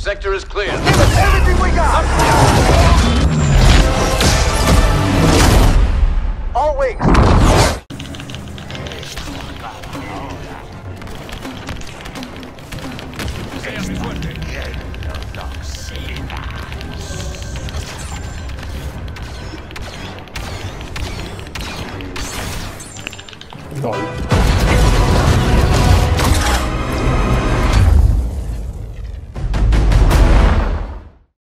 Sector is clear. Give us everything we got! All wings. LOL.